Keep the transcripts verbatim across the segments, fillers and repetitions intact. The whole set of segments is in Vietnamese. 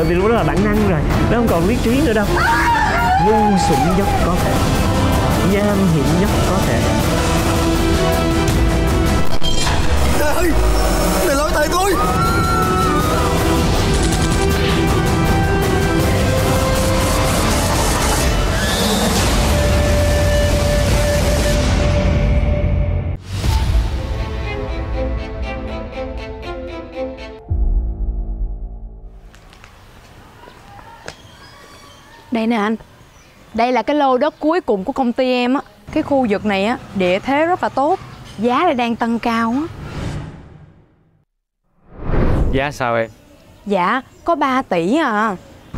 vì lúc đó là bản năng rồi, nó không còn lý trí nữa đâu. Ngu xuẩn nhất có thể, nham hiểm nhất có thể. Trời ơi, này lỗi tại tôi. Đây nè anh, đây là cái lô đất cuối cùng của công ty em á. Cái khu vực này á, địa thế rất là tốt, giá lại đang tăng cao á. Giá sao em? Dạ, có ba tỷ à.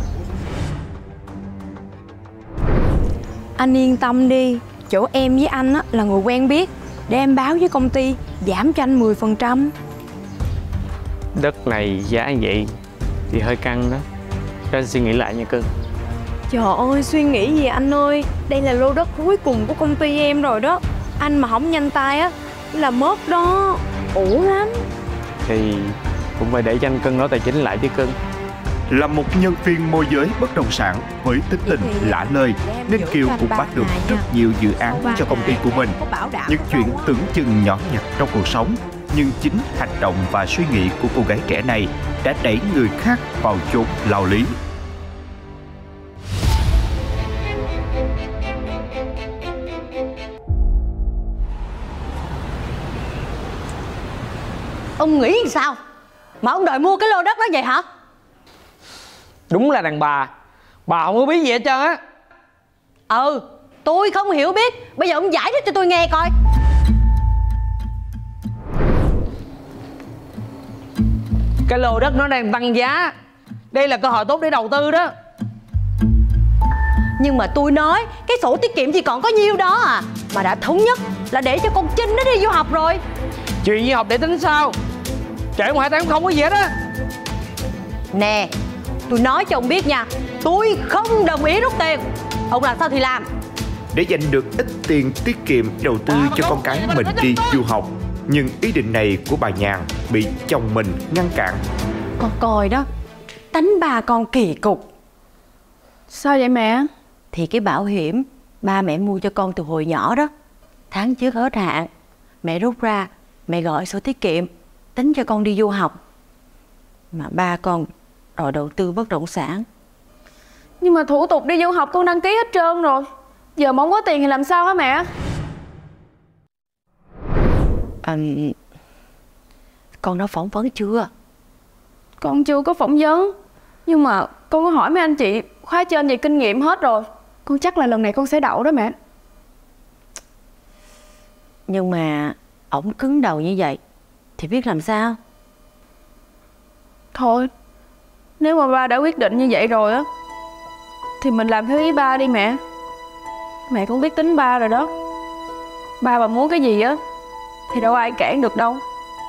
Anh yên tâm đi, chỗ em với anh á, là người quen biết. Để em báo với công ty, giảm cho anh mười phần trăm. Đất này giá như vậy thì hơi căng đó, cho anh suy nghĩ lại nha cưng. Trời ơi, suy nghĩ gì anh ơi. Đây là lô đất cuối cùng của công ty em rồi đó. Anh mà không nhanh tay á là mất đó, uổng lắm. Thì cũng phải để cho anh cân đối tài chính lại chứ cưng. Là một nhân viên môi giới bất động sản với tính tình lạ lời, nên Kiều cũng bắt được rất nhiều dự án cho công ty của mình. Những chuyện tưởng chừng nhỏ nhặt trong cuộc sống, nhưng chính hành động và suy nghĩ của cô gái trẻ này đã đẩy người khác vào chốn lao lý. Ông nghĩ sao mà ông đòi mua cái lô đất đó vậy hả? Đúng là đàn bà, bà không có biết gì hết trơn á. Ừ, tôi không hiểu biết. Bây giờ ông giải thích cho tôi nghe coi. Cái lô đất nó đang tăng giá, đây là cơ hội tốt để đầu tư đó. Nhưng mà tôi nói cái sổ tiết kiệm chỉ còn có nhiêu đó à. Mà đã thống nhất là để cho con Trinh nó đi du học rồi. Chuyện đi học để tính sao? Trễ một hai tháng không có gì hết á. Nè, tôi nói cho ông biết nha, tôi không đồng ý rút tiền. Ông làm sao thì làm. Để giành được ít tiền tiết kiệm đầu tư cho con cái mình đi du học, nhưng ý định này của bà Nhàn bị chồng mình ngăn cản. Con coi đó, tánh bà con kỳ cục. Sao vậy mẹ? Thì cái bảo hiểm ba mẹ mua cho con từ hồi nhỏ đó, tháng trước hết hạn, mẹ rút ra, mẹ gọi sổ tiết kiệm tính cho con đi du học. Mà ba con đòi đầu tư bất động sản. Nhưng mà thủ tục đi du học con đăng ký hết trơn rồi. Giờ mà không có tiền thì làm sao hả mẹ? À, con đã phỏng vấn chưa? Con chưa có phỏng vấn. Nhưng mà con có hỏi mấy anh chị khóa trên về kinh nghiệm hết rồi. Con chắc là lần này con sẽ đậu đó mẹ. Nhưng mà ổng cứng đầu như vậy thì biết làm sao? Thôi, nếu mà ba đã quyết định như vậy rồi á thì mình làm theo ý ba đi mẹ. Mẹ cũng biết tính ba rồi đó. Ba mà muốn cái gì á thì đâu ai cản được đâu.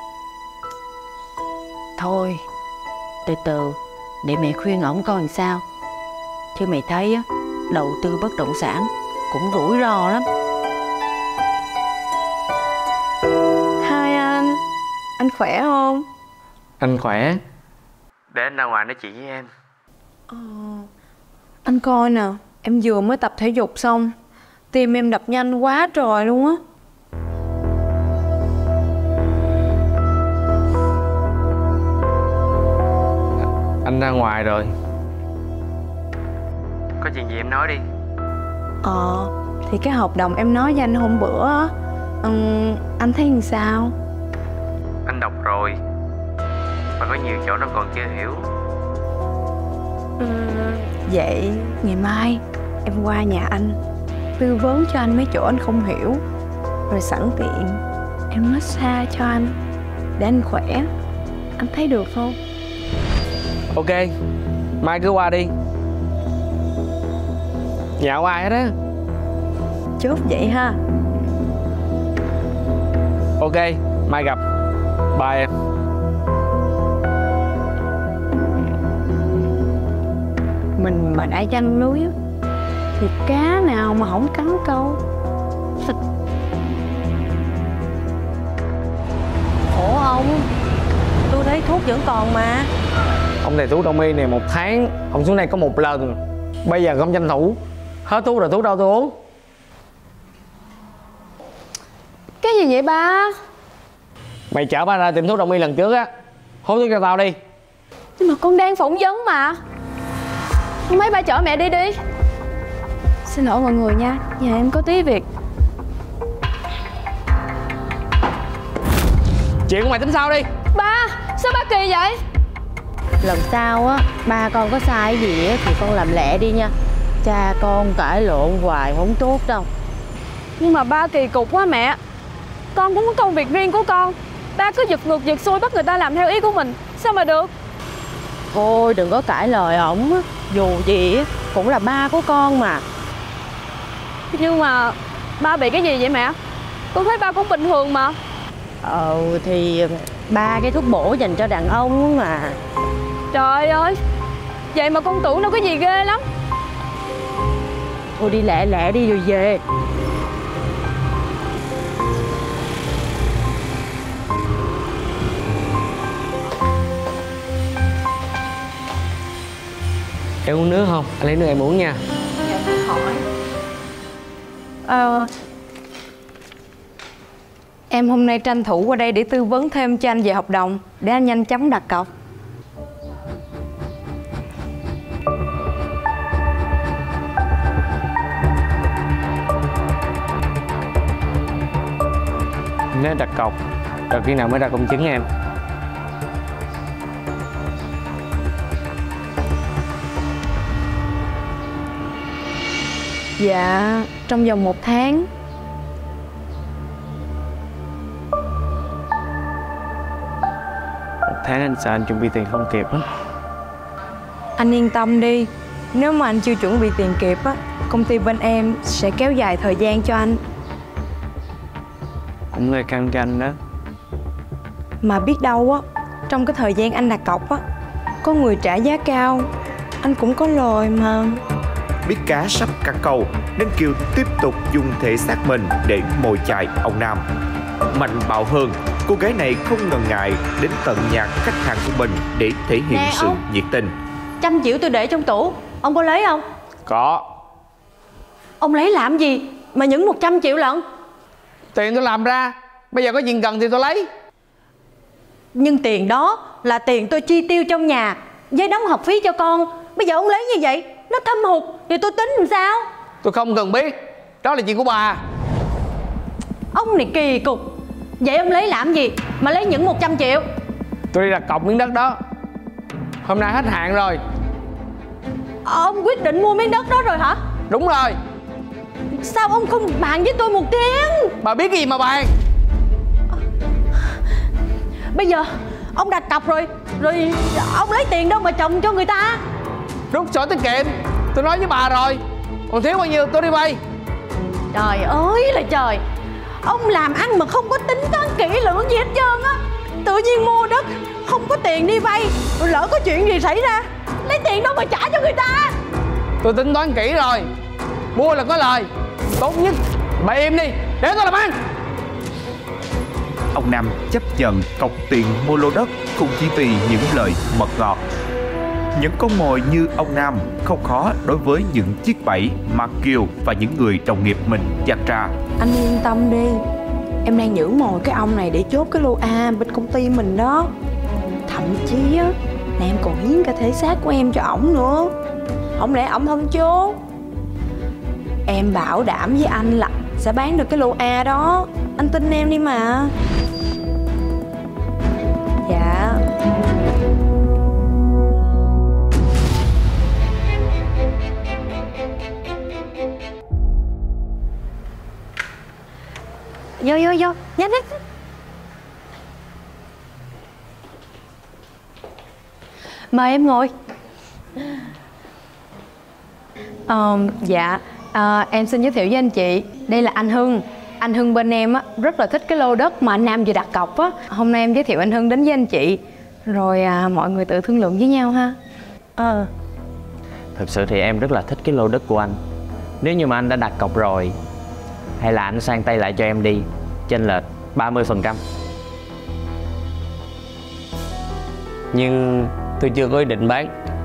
Thôi, từ từ để mẹ khuyên ổng coi làm sao. Chứ mày thấy á, đầu tư bất động sản cũng rủi ro lắm. Hai anh, anh khỏe không? Anh khỏe. Để anh ra ngoài nói chuyện với em. Ờ, anh coi nè, em vừa mới tập thể dục xong, tim em đập nhanh quá trời luôn á. Anh ra ngoài rồi. Có chuyện gì em nói đi. Ờ, thì cái hợp đồng em nói với anh hôm bữa á, um, anh thấy làm sao? Anh đọc rồi, mà có nhiều chỗ nó còn chưa hiểu. Ừ, vậy ngày mai em qua nhà anh tư vấn cho anh mấy chỗ anh không hiểu, rồi sẵn tiện em massage cho anh để anh khỏe. Anh thấy được không? Ok, mai cứ qua đi. Nhà của ai hết á? Chốt vậy ha. Ok, mai gặp. Bye em. Mình mà đã giăng lưới á thì cá nào mà không cắn câu. Khổ ông, tôi thấy thuốc vẫn còn mà. Ông thầy thuốc đông y này một tháng ông xuống đây có một lần. Bây giờ không tranh thủ, hết thuốc rồi thuốc đâu tôi uống. Cái gì vậy ba? Mày chở ba ra tiệm thuốc đông y lần trước á, hút thuốc cho tao đi. Nhưng mà con đang phỏng vấn mà. Mấy ba chở mẹ đi đi. Xin lỗi mọi người nha, nhà em có tí việc. Chuyện của mày tính sao đi. Ba, sao ba kỳ vậy? Lần sau á, ba con có sai cái gì á thì con làm lẹ đi nha. Cha con cãi lộn hoài không tốt đâu. Nhưng mà ba kỳ cục quá mẹ. Con cũng có công việc riêng của con. Ba cứ giật ngược giật xuôi bắt người ta làm theo ý của mình, sao mà được? Thôi đừng có cãi lời ổng á. Dù gì á, cũng là ba của con mà. Nhưng mà ba bị cái gì vậy mẹ? Con thấy ba cũng bình thường mà. Ờ thì ba cái thuốc bổ dành cho đàn ông mà. Trời ơi, vậy mà con tưởng đâu có gì ghê lắm. Thôi đi lẹ lẹ đi rồi về. Em uống nước không? Anh lấy nước em uống nha. Ờ, em hôm nay tranh thủ qua đây để tư vấn thêm cho anh về hợp đồng, để anh nhanh chóng đặt cọc. Nếu đặt cọc, rồi khi nào mới ra công chứng em? Dạ, trong vòng một tháng. Một tháng anh sợ anh chuẩn bị tiền không kịp á. Anh yên tâm đi, nếu mà anh chưa chuẩn bị tiền kịp á, công ty bên em sẽ kéo dài thời gian cho anh. Cũng hơi căng cho anh đó. Mà biết đâu á, trong cái thời gian anh đặt cọc á, có người trả giá cao, anh cũng có lời mà. Biết cá sắp cắn câu nên Kiều tiếp tục dùng thể xác mình để mồi chài ông Nam. Mạnh bạo hơn, cô gái này không ngần ngại đến tận nhà khách hàng của mình để thể hiện Nè, sự ông. nhiệt tình. Trăm triệu tôi để trong tủ, ông có lấy không? Có. Ông lấy làm gì mà những một trăm triệu lận? Tiền tôi làm ra, bây giờ có chuyện cần thì tôi lấy. Nhưng tiền đó là tiền tôi chi tiêu trong nhà, với đóng học phí cho con. Bây giờ ông lấy như vậy, nó thâm hụt thì tôi tính làm sao? Tôi không cần biết, đó là chuyện của bà. Ông này kỳ cục. Vậy ông lấy làm gì mà lấy những một trăm triệu? Tôi đi đặt cọc miếng đất đó. Hôm nay hết hạn rồi. Ông quyết định mua miếng đất đó rồi hả? Đúng rồi. Sao ông không bàn với tôi một tiếng? Bà biết cái gì mà bàn? Bây giờ ông đặt cọc rồi, rồi ông lấy tiền đâu mà trồng cho người ta? Rút sổ tiết kiệm. Tôi nói với bà rồi. Còn thiếu bao nhiêu tôi đi vay. Trời ơi là trời. Ông làm ăn mà không có tính toán kỹ lưỡng gì hết trơn á. Tự nhiên mua đất không có tiền đi vay, rồi lỡ có chuyện gì xảy ra, lấy tiền đâu mà trả cho người ta? Tôi tính toán kỹ rồi. Mua là có lời. Tốt nhất bà im đi, để tôi làm ăn. Ông Nam chấp nhận cọc tiền mua lô đất cũng chỉ vì những lời mật ngọt. Những con mồi như ông Nam không khó đối với những chiếc bẫy mà Kiều và những người đồng nghiệp mình đặt ra. Anh yên tâm đi, em đang giữ mồi cái ông này để chốt cái lô A bên công ty mình đó. Thậm chí á, là em còn hiến cả thể xác của em cho ổng nữa. Không lẽ ổng không chốt? Em bảo đảm với anh là sẽ bán được cái lô A đó. Anh tin em đi mà. Dạ. Vô vô vô, nhanh lên. Mời em ngồi. Ờ, dạ, à, em xin giới thiệu với anh chị. Đây là anh Hưng. Anh Hưng bên em á, rất là thích cái lô đất mà anh Nam vừa đặt cọc á. Hôm nay em giới thiệu anh Hưng đến với anh chị. Rồi à, mọi người tự thương lượng với nhau ha. Ờ. Thực sự thì em rất là thích cái lô đất của anh. Nếu như mà anh đã đặt cọc rồi, hay là anh sang tay lại cho em đi, chênh lệch ba mươi phần trăm. Nhưng tôi chưa có ý định bán.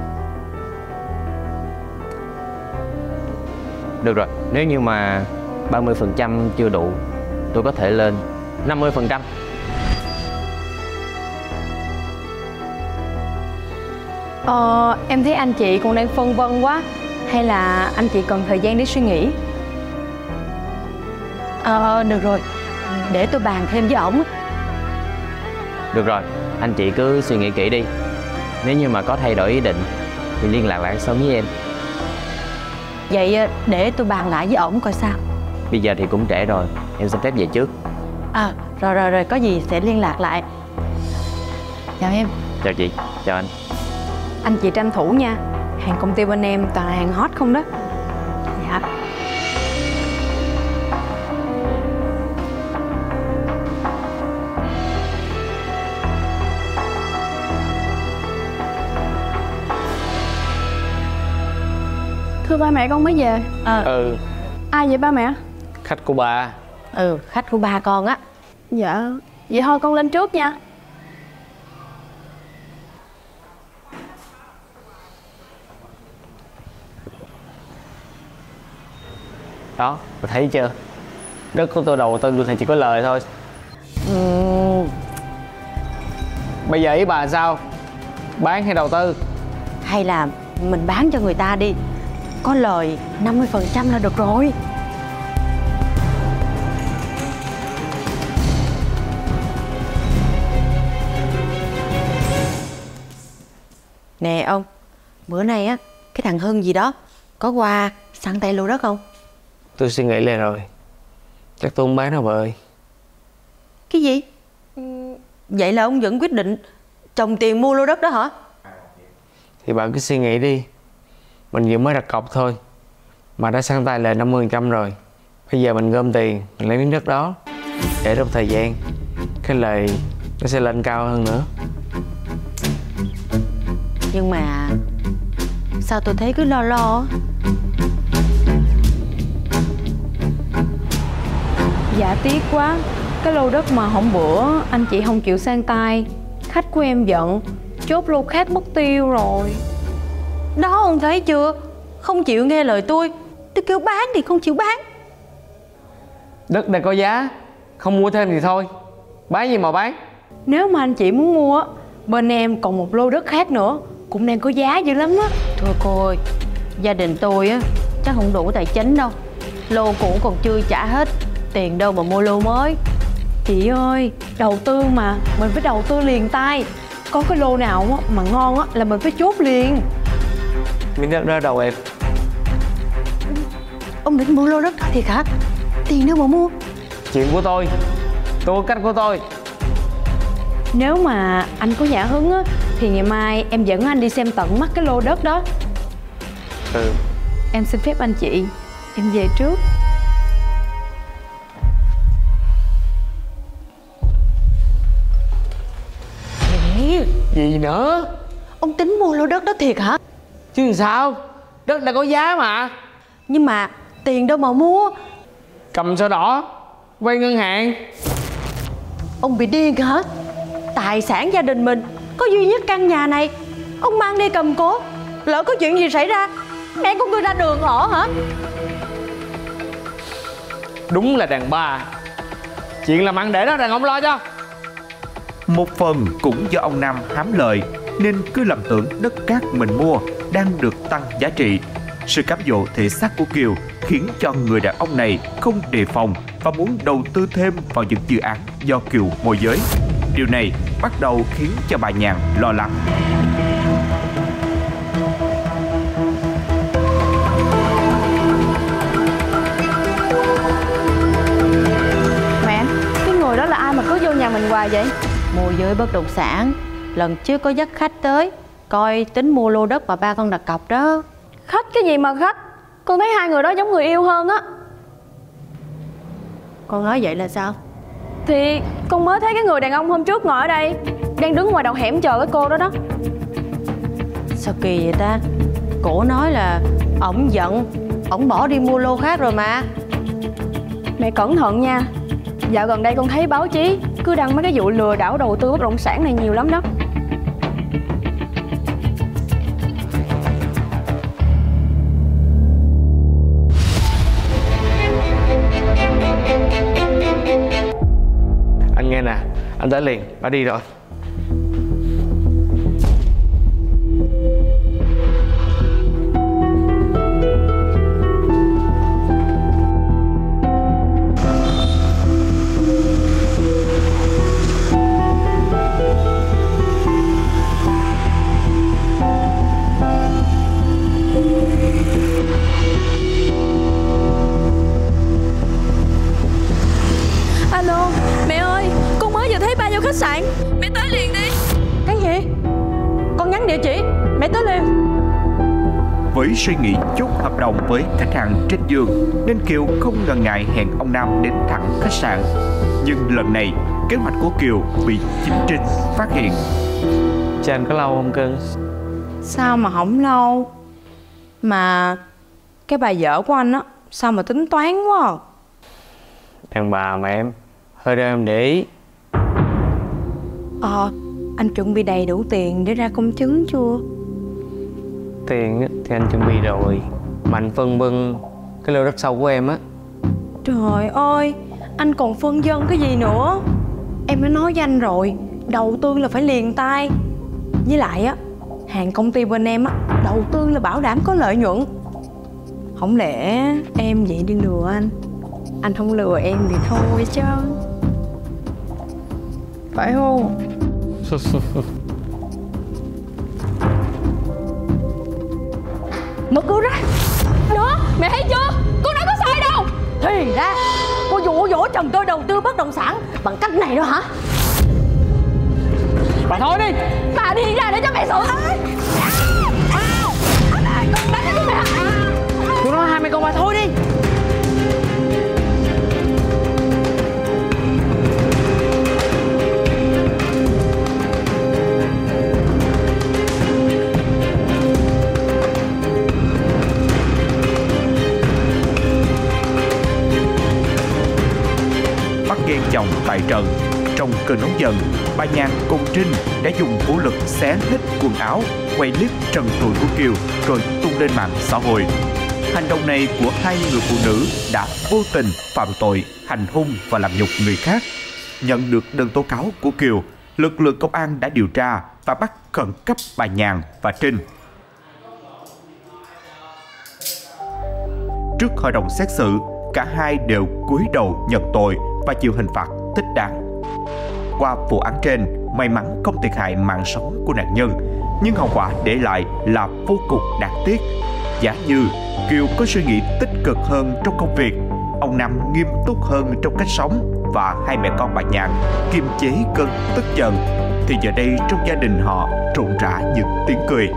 Được rồi, nếu như mà ba mươi phần trăm chưa đủ, tôi có thể lên năm mươi phần trăm. Ờ, em thấy anh chị còn đang phân vân quá. Hay là anh chị cần thời gian để suy nghĩ? Ờ, được rồi, để tôi bàn thêm với ổng. Được rồi, anh chị cứ suy nghĩ kỹ đi. Nếu như mà có thay đổi ý định thì liên lạc lại sớm với em. Vậy để tôi bàn lại với ổng coi sao. Bây giờ thì cũng trễ rồi, em xin phép về trước. À, rồi rồi rồi, có gì sẽ liên lạc lại. Chào em. Chào chị, chào anh. Anh chị tranh thủ nha. Hàng công ty bên em toàn là hàng hot không đó. Dạ. Thưa ba mẹ, con mới về. Ờ, Ừ, Ai vậy ba mẹ? khách của bà. ừ, khách của ba con á. Dạ. Vậy thôi con lên trước nha. Đó, bà thấy chưa? Đất của tôi đầu tư thì chỉ có lời thôi. Ừm, Bây giờ ý bà sao? Bán hay đầu tư? hay là mình bán cho người ta đi, có lời năm mươi phần trăm là được rồi. Nè ông, bữa nay á, cái thằng Hưng gì đó có qua săn tay lô đất không? Tôi suy nghĩ lại rồi. Chắc tôi không bán đâu bà ơi. Cái gì? Vậy là ông vẫn quyết định trồng tiền mua lô đất đó hả? Thì bà cứ suy nghĩ đi. Mình vừa mới đặt cọc thôi mà đã săn tay lời năm mươi phần trăm rồi. Bây giờ mình gom tiền, mình lấy miếng đất đó, để trong thời gian cái lời nó sẽ lên cao hơn nữa. Nhưng mà sao tôi thấy cứ lo lo á? Dạ tiếc quá. Cái lô đất mà hôm bữa anh chị không chịu sang tay, khách của em giận, chốt lô khác mất tiêu rồi. Đó, ông thấy chưa? Không chịu nghe lời tôi. Tôi kêu bán thì không chịu bán. Đất này có giá, không mua thêm thì thôi. Bán gì mà bán. Nếu mà anh chị muốn mua á, bên em còn một lô đất khác nữa, cũng đang có giá dữ lắm á. Thôi cô ơi, gia đình tôi á chắc không đủ tài chính đâu. Lô cũ còn chưa trả hết, tiền đâu mà mua lô mới. Chị ơi, đầu tư mà, mình phải đầu tư liền tay. Có cái lô nào á mà ngon á là mình phải chốt liền. Miếng đất đó đâu em? Ông định mua lô đất đó thiệt hả? Tiền đâu mà mua? Chuyện của tôi, tôi có cách của tôi. Nếu mà anh có nhã hứng á, thì ngày mai em dẫn anh đi xem tận mắt cái lô đất đó. Ừ. Em xin phép anh chị, em về trước. Nè, Gì nữa? ông tính mua lô đất đó thiệt hả? Chứ làm sao? Đất đã có giá mà. Nhưng mà tiền đâu mà mua? Cầm sổ đỏ, vay ngân hàng. Ông bị điên hả? Tài sản gia đình mình có duy nhất căn nhà này, ông mang đi cầm cố, lỡ có chuyện gì xảy ra, mẹ của người ra đường ở hả? Đúng là đàn bà. Chuyện làm ăn để đó đàn ông lo cho. Một phần cũng do ông Nam hám lợi nên cứ lầm tưởng đất cát mình mua đang được tăng giá trị. Sự cám dỗ thể xác của Kiều khiến cho người đàn ông này không đề phòng và muốn đầu tư thêm vào những dự án do Kiều môi giới. Điều này bắt đầu khiến cho bà Nhàn lo lắng. Mẹ, cái người đó là ai mà cứ vô nhà mình hoài vậy? Môi giới bất động sản. Lần trước có dắt khách tới coi tính mua lô đất mà ba con đặt cọc đó. Khách cái gì mà khách? Con thấy hai người đó giống người yêu hơn á. Con nói vậy là sao? Thì con mới thấy cái người đàn ông hôm trước ngồi ở đây, đang đứng ngoài đầu hẻm chờ cái cô đó đó. Sao kỳ vậy ta? Cổ nói là ổng giận, ổng bỏ đi mua lô khác rồi mà. Mẹ cẩn thận nha. Dạo gần đây con thấy báo chí cứ đăng mấy cái vụ lừa đảo đầu tư bất động sản này nhiều lắm đó. Anh nghe nè, anh tới liền, bà đi rồi. Alo, mẹ ơi, con mới vừa thấy ba vô khách sạn. Mẹ tới liền đi. Cái gì? Con nhắn địa chỉ, mẹ tới liền. Với suy nghĩ chốt hợp đồng với khách hàng trên giường nên Kiều không ngần ngại hẹn ông Nam đến thẳng khách sạn. Nhưng lần này kế hoạch của Kiều bị chính Trinh phát hiện. Chờ anh có lâu không cưng? Sao mà không lâu? Mà cái bà vợ của anh á, sao mà tính toán quá à? Đàn bà mà em, hơi đeo em để ý. Ờ, anh chuẩn bị đầy đủ tiền để ra công chứng chưa? Tiền á, thì anh chuẩn bị rồi. Mà anh phân vân cái lô đất sâu của em á. Trời ơi, anh còn phân vân cái gì nữa? Em đã nói với anh rồi, đầu tư là phải liền tay. Với lại á, hàng công ty bên em á, đầu tư là bảo đảm có lợi nhuận. Không lẽ em vậy đi lừa anh? Anh không lừa em thì thôi chứ. Phải không? Mở cửa ra. Đó, mẹ thấy chưa? Con đâu có sai đâu. Thì ra cô dụ dỗ chồng tôi đầu tư bất động sản bằng cách này đó hả? Bà thôi đi. Bà đi ra để cho mẹ xử. Tụi nó hai mẹ con bà thôi đi. Bắt ghen chồng tại trận. Trong cơn nóng giận, bà Nhàn cùng Trinh đã dùng vũ lực xé hết quần áo, quay clip trần trụi của Kiều rồi tung lên mạng xã hội. Hành động này của hai người phụ nữ đã vô tình phạm tội hành hung và làm nhục người khác. Nhận được đơn tố cáo của Kiều, lực lượng công an đã điều tra và bắt khẩn cấp bà Nhàn và Trinh. Trước hội đồng xét xử, cả hai đều cúi đầu nhận tội và chịu hình phạt thích đáng. Qua vụ án trên, may mắn không thiệt hại mạng sống của nạn nhân, nhưng hậu quả để lại là vô cùng đáng tiếc. Giả như Kiều có suy nghĩ tích cực hơn trong công việc, ông Nam nghiêm túc hơn trong cách sống và hai mẹ con bà Nhàn kiềm chế cơn tức giận, thì giờ đây trong gia đình họ rộn rã những tiếng cười.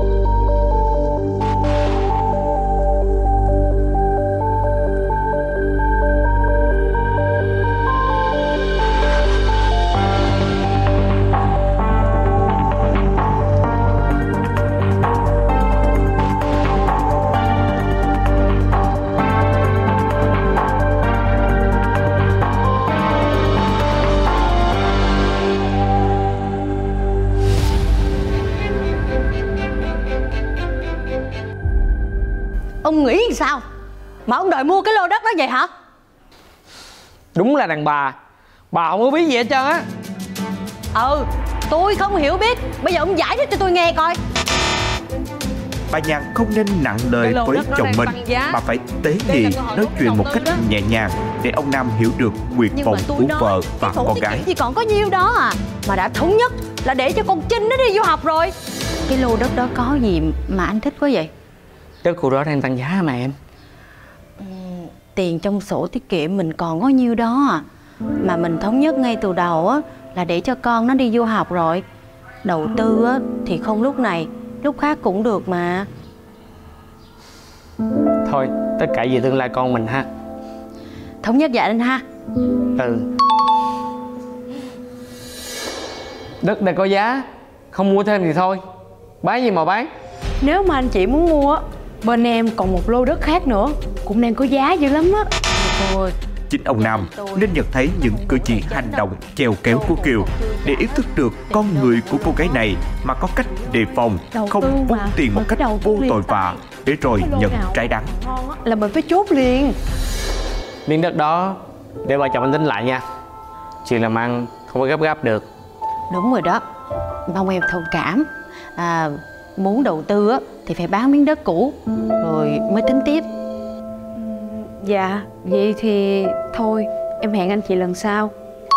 Ông nghĩ sao mà ông đòi mua cái lô đất đó vậy hả? Đúng là đàn bà, bà không có biết gì hết trơn á. Ừ, tôi không hiểu biết. Bây giờ ông giải thích cho tôi nghe coi. Bà Nhàn không nên nặng lời với chồng mình, mà phải tế nhị nói chuyện một cách nhẹ nhàng để ông Nam hiểu được nguyện vọng của vợ và con gái. Thì còn có nhiêu đó à, mà đã thống nhất là để cho con Trinh nó đi du học rồi. Cái lô đất đó có gì mà anh thích quá vậy? Đất của đó đang tăng giá mà em. Ừ, tiền trong sổ tiết kiệm mình còn có nhiêu đó à. Mà mình thống nhất ngay từ đầu á là để cho con nó đi du học rồi. Đầu tư á thì không lúc này, lúc khác cũng được mà. Thôi, tất cả vì tương lai con mình ha. Thống nhất vậy anh ha. Ừ. Đất đây có giá, không mua thêm thì thôi. Bán gì mà bán. Nếu mà anh chị muốn mua á, bên em còn một lô đất khác nữa, cũng đang có giá dữ lắm á. Thôi, Chính ông Nam nên nhận thấy những cử chỉ hành động chèo kéo của Kiều để ý thức được con người của cô gái này mà có cách đề phòng, không vung tiền một cách vô tội vạ để rồi nhận trái đắng. Là mình phải chốt liền. Miếng đất đó để vợ chồng anh tính lại nha. Chuyện làm ăn không có gấp gáp được. Đúng rồi đó, mong em thông cảm. À, muốn đầu tư á thì phải bán miếng đất cũ rồi mới tính tiếp. Dạ, vậy thì thôi, em hẹn anh chị lần sau.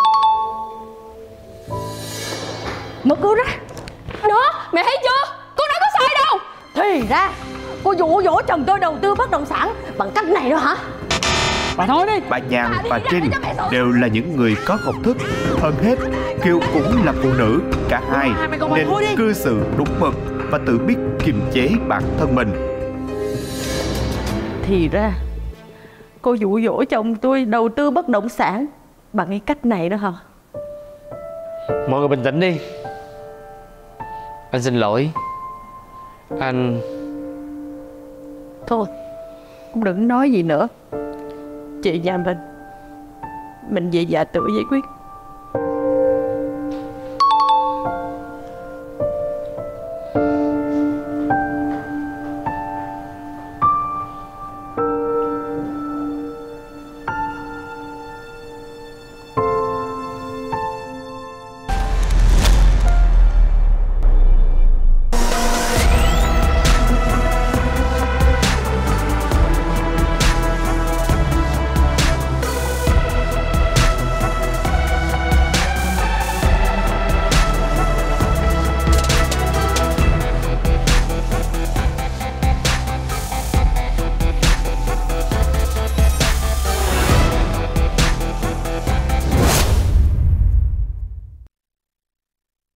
Mở cửa ra. Đó, mẹ thấy chưa? Con nói có sai đâu. Thì ra cô dụ dỗ chồng tôi đầu tư bất động sản bằng cách này đó hả? Bà thôi đi. Bà Nhàn và Trinh đều là những người có học thức. Hơn hết, Kiều cũng là phụ nữ. Cả hai nên cư xử đúng mực và tự biết kiềm chế bản thân mình. Thì ra cô dụ dỗ chồng tôi đầu tư bất động sản bằng cái cách này đó hả? Mọi người bình tĩnh đi. Anh xin lỗi. Anh... Thôi, cũng đừng nói gì nữa. Chị nhà mình Mình về nhà tự giải quyết.